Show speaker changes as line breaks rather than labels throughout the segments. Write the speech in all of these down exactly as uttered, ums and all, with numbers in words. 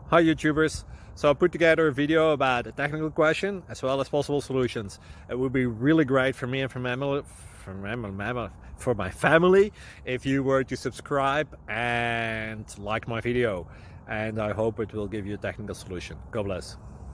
Hi YouTubers! So I put together a video about a technical question as well as possible solutions. It would be really great for me and for, mammal, for, mammal, for my family if you were to subscribe and like my video. And I hope it will give you a technical solution. God bless.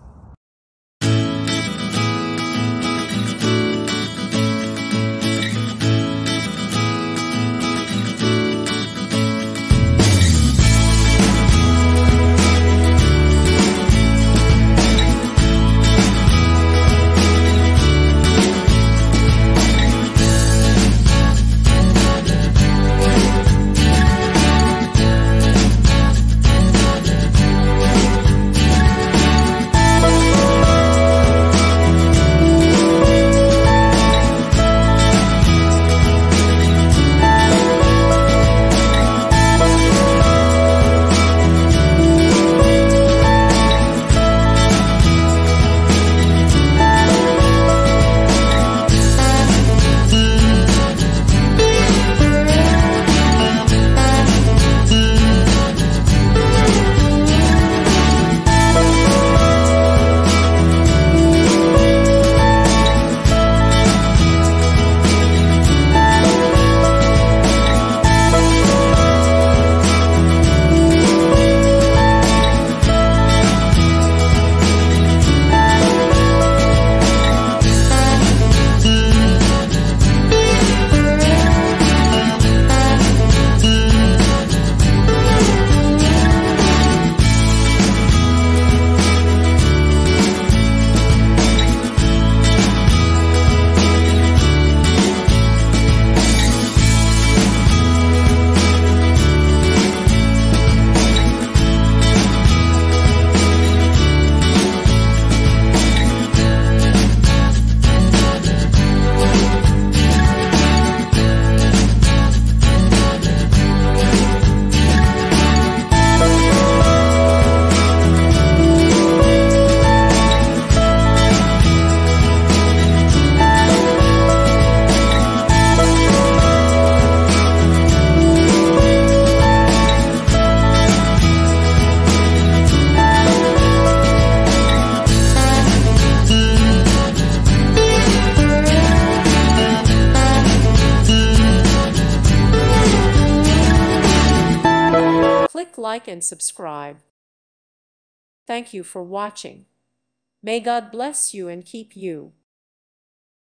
Click like and subscribe. Thank you for watching. May God bless you and keep you.